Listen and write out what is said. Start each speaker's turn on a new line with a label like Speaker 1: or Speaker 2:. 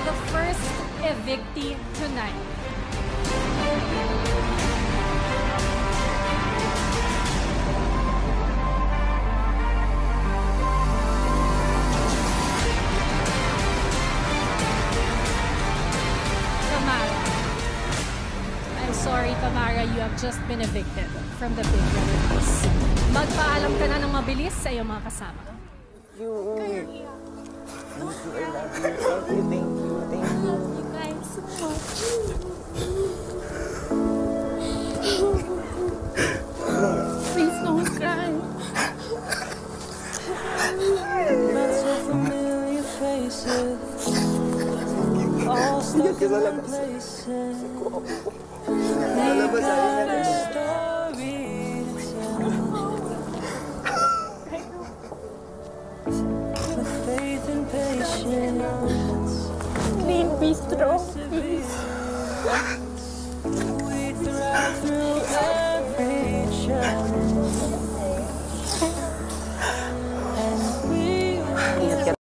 Speaker 1: the first evictee tonight. Tamara. I'm sorry, Tamara, you have just been evicted from the Big Brother house. Magpaalam ka na ng mabilis sa iyong mga kasama.
Speaker 2: Thank you. I love you. Thank you. Thank you.
Speaker 3: Love you guys so much. Please don't cry.
Speaker 4: Not so familiar faces, all stuck in one places. They got a story to tell. With faith and patience,
Speaker 3: Clean bistro, please.